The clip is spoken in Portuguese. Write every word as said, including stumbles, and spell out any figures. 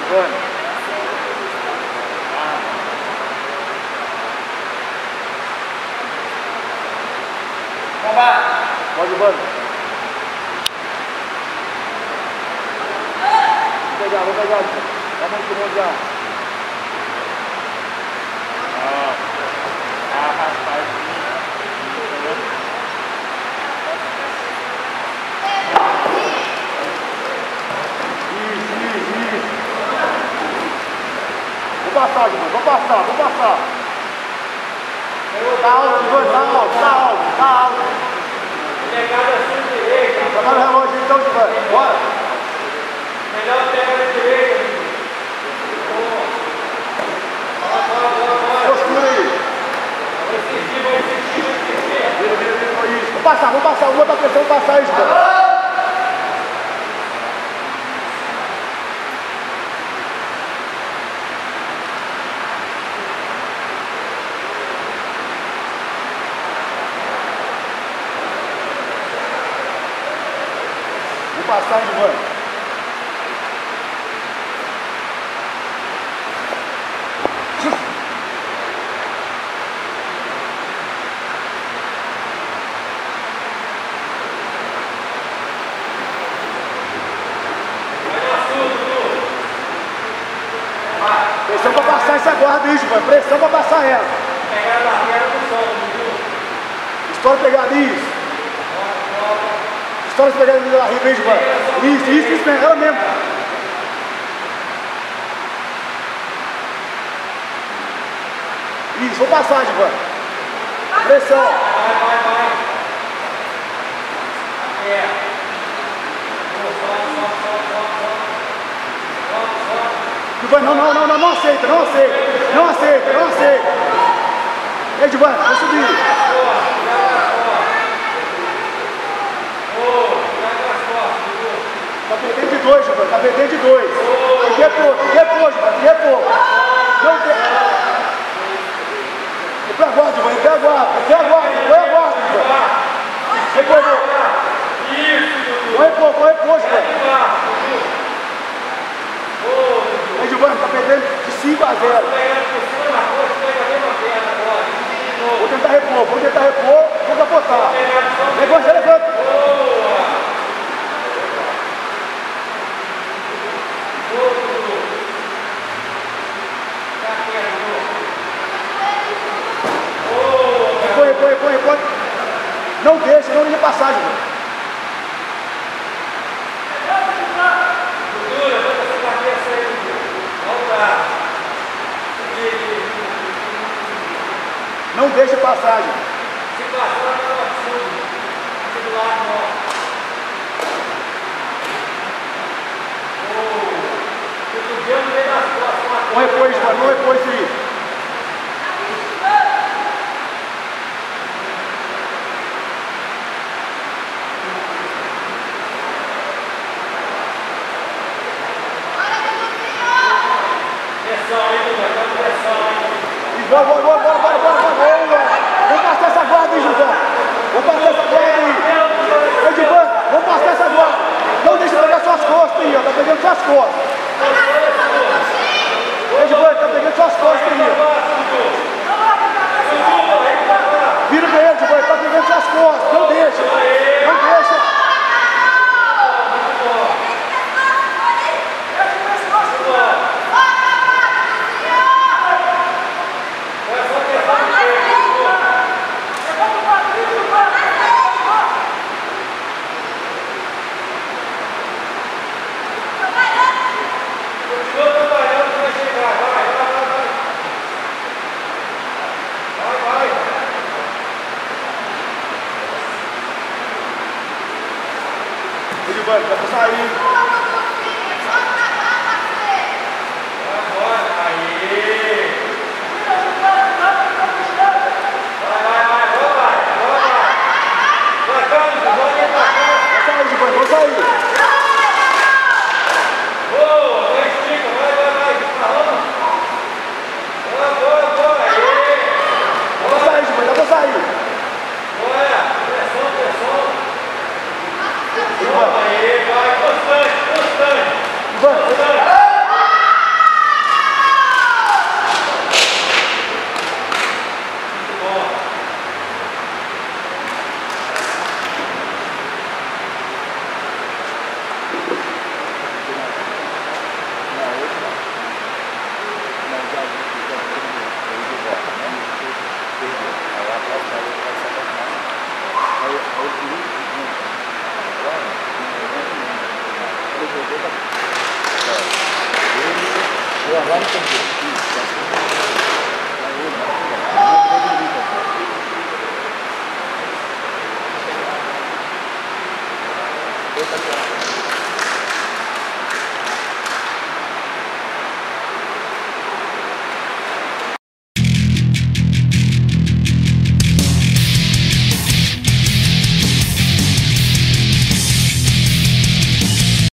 Vamos. Vamos. Pode, vamos. Vou pegar, vou pegar. Vamos pro já. Ah, ah, rapaz. Isso, isso, isso. Vou passar, Giovanni. Vou passar, vou passar. Tá alto, Giovanni. Tá alto, tá alto, tá alto. Pegada assim direita. Jogar no relógio então, Giovanni. Bora. Melhor pegada direita. Postura aí. Vai insistir, vai insistir, vai insistir. Vira, vira, vira. Isso. Vou passar, vou passar. Vou botar pressão, vou passar isso, Giovanni. Passar, Giovanni. Pressão pra passar essa guarda aí, Giovanni. Pressão pra passar ela. Pegada da perna do sol. Estoura pegada, isso. Estoura essa pegada da riba aí, Giovanni. Isso, isso, isso mesmo. Ela mesmo. Isso, vou passar, Giovanni. Pressão. Vai, vai, vai. É. Giovanni, não, não, não, não, não aceita, não aceita. Não aceita, não aceita. Ei, Giovanni, vou subir. Tá perdendo de dois, Giovanni, tá perdendo de dois. Tem que repor, tem que repor, Giovanni, tem que repor. Não tem. Eu pego a guarda, Giovanni, eu pego a guarda, eu pego a guarda, eu pego a guarda, Giovanni. Repor, vou repor, vou repor, Giovanni. Ei, Giovanni, tá perdendo de cinco a zero. Vou tentar repor, vou tentar repor, vou capotar. Levanta, levanta. Repõe, repõe, repõe, repõe. Não deixa, não deixa passar, Giovanni. Não deixa passagem. Se passar, não é absurdo. Se do lado, não. O cotovelo no meio das costas. Não repôs, Giovanni, não repôs isso aí. Pressão, hein, Giovanni? Dá pressão, hein? Bora, bora, bora, bora, bora, bora, bora. Vamos passar essa guarda aí, Giovanni. Vamos passar essa guarda aí. Ei, Giovanni, vamos passar essa guarda. Não deixa pegar suas costas aí, ó. Tá pegando suas costas. Ei, Giovanni, tá pegando suas costas aí, ó. Vira pra ele, Giovanni, tá pegando suas costas. Não deixa. Não deixa. Giovanni, dá pra sair. Agora, aí. Vai, vai, vai, agora vai, agora vai. Vai, calma, Giovanni, vai, calma. Vai sair, Giovanni, vou sair. Boa, vai, estica, vai, vai, vai, desparrando. Boa, boa, boa, aí. Dá pra sair, Giovanni, dá pra sair. Bora, pressão, pressão. Aí, vai, constante, constante. Giovanni, Eu agora entendi.